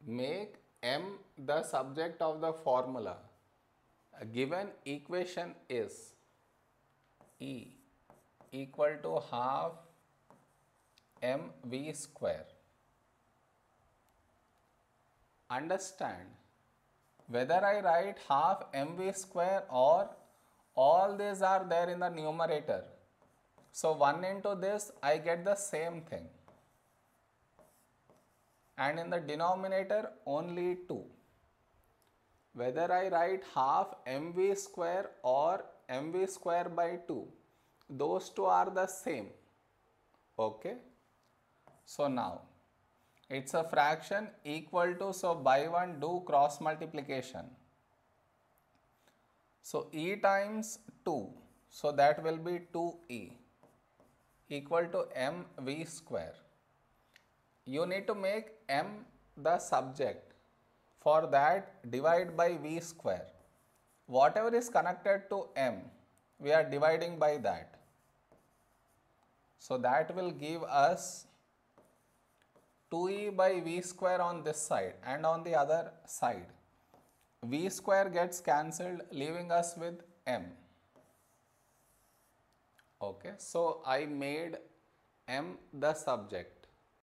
make m the subject of the formula. A given equation is E equal to half mv square. Understand, whether I write half mv square or all these are there in the numerator, so 1 into this I get the same thing, and in the denominator only 2. Whether I write half mv square or mv square by 2, those two are the same. Okay. So now it's a fraction equal to, so by 1 do cross multiplication. So e times 2, so that will be 2e equal to mv square. You need to make m the subject. For that, divide by v square. Whatever is connected to m, we are dividing by that. So that will give us 2e by v square on this side, and on the other side v square gets cancelled, leaving us with m. Okay, so I made m the subject.